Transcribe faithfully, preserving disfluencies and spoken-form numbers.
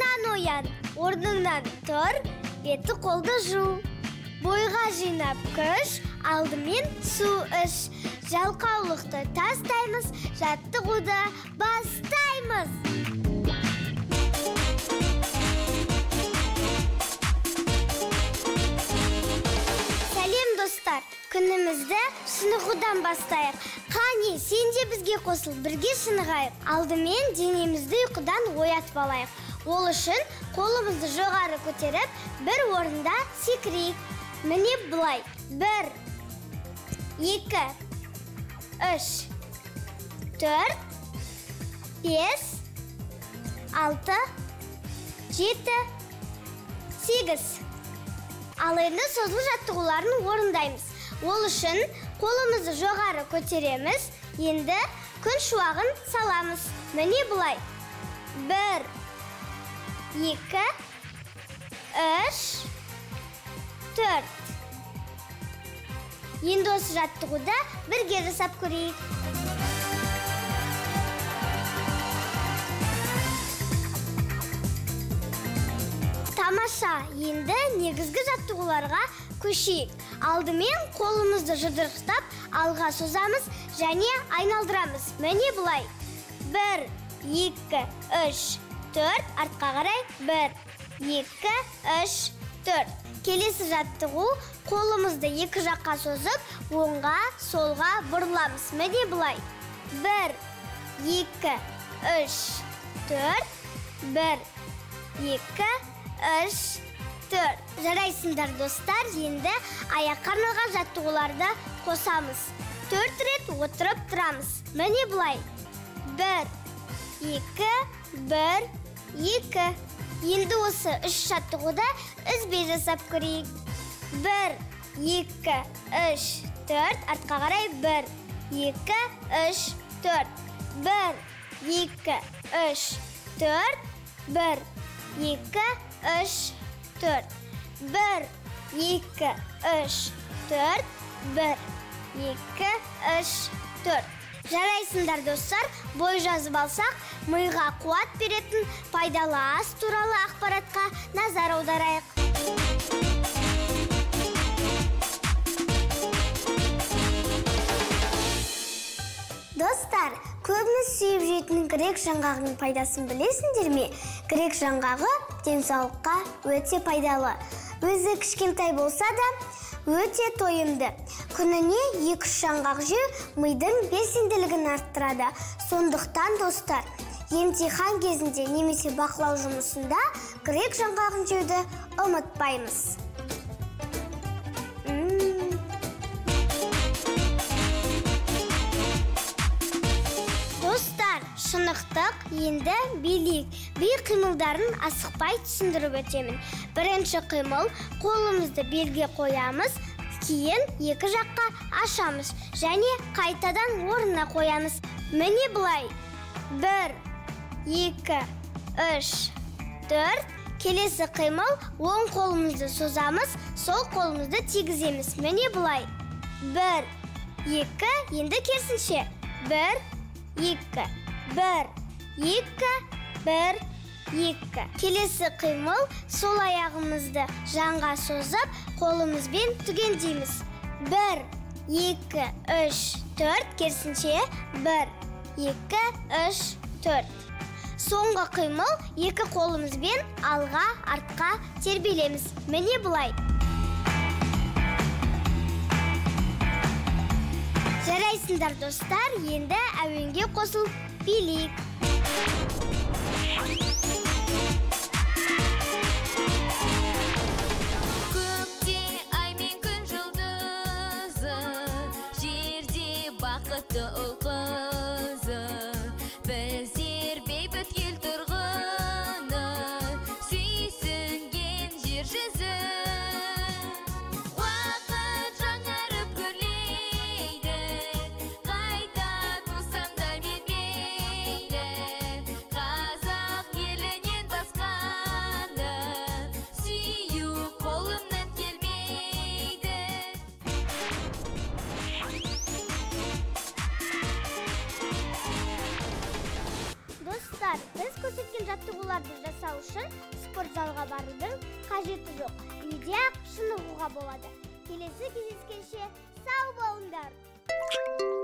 Оян, оян, орныңнан тұр, беті қолды жу. Бойға жинап күш, алдымен су іш. Жалқаулықты тастаймыз, жаттығуды бастаймыз. Сәлем достар, күнімізді шынығудан бастайық. Қане, сен де бізге қосыл, бірге шынығайық. Алдымен денемізді ұйқыдан оятып алайық. Ол үшін қолымызды жоғары көтеріп, бір орында секірейік. Міне бұлай. Бір, екі, үш, төрт, бес, алты, жеті, сегіз. Ал енді созылу жаттығуларын орындаймыз. Ол үшін қолымызды жоғары көтереміз, енді күн шуағын саламыз. Міне бұлай. Бір, екі, үш, төрт. Енді осы жаттығуды бірге жасап көрейік. Тамаша, енді негізгі жаттығуларға көшейік. Алдымен қолымызды жұдырықтап, алға созамыз және айналдырамыз. Міне бұлай. Бір, екі, үш, төрт. Артқа қарай. Бір, екі, үш, төрт. Келесі жаттығу, қолымызды екі жаққа созып, оңға, солға бұрыламыз. Міне бұлай. Бір, екі, үш, төрт. Бір, екі, үш, төрт. Жарайсыңдар достар, енді аяққа арналған жаттығуларды қосамыз. Төрт рет отырып тұрамыз. Міне бұлай. Бір, екі, бір, екі. Енді осы үш жаттығуды үзбей жасап көрейік. Бір, екі, үш, төрт. Артқа қарай. Бір, екі, үш, төрт. Бір, екі, үш, төрт. Бір, екі, үш, төрт. Бір, екі, үш, төрт. Бір, екі, үш, төрт. Жарайсыңдар достар, бой жазып алсақ, миға қуат беретін пайдалы ас туралы ақпаратқа назар аударайық. Достар, көбіміз сүйіп жейтін грек жаңғағының пайдасын білесіңдер ме? Грек жаңғағы денсаулыққа өте пайдалы. Өзі кішкентай болса да, өте тойымды. Күніне екі-үш жаңғақ жеу мидың белсенділігін арттырады. Сондықтан достар, емтихан кезінде немесе бақылау жұмысында грек жаңғағын жеуді ұмытпаймыз. Достар, шынықтық, енді билейік. Би қимылдарын асықпай түсіндіріп өтемін. Бірінші қимыл, қолымызды белге қоямыз, кейін екі жаққа ашамыз және қайтадан орнына қоямыз. Міне бұлай. Бір, екі, үш, төрт. Келесі қимыл, оң қолымызды созамыз, сол қолымызды тигіземіз. Міне бұлай. Бір, екі, енді керісінше. Бір, екі, бір, екі, бір, екі. Келесі қимыл, сол аяғымызды жанға созып, қолымызбен түгендейміз. Бір, екі, үш, төрт. Керісінше. Бір, екі, үш, төрт. Соңғы қимыл, екі қолымызбен алға, артқа тербелеміз. Міне бұлай. Жарайсыңдар достар, енді әуенге қосыл билейік. Көкте ай мен күн жұлдызы, жерде бақытты ұл қызы, біздер бейбіт ел тұрғыны, сүйсінген жер жүзі. Уақыт жаңарып көрлейді, қайта тусам да мен мейлі, спорт залға барудың қажеті жоқ. Үйде ақ шынығуға болады. Келесі кездескенше сау болыңдар.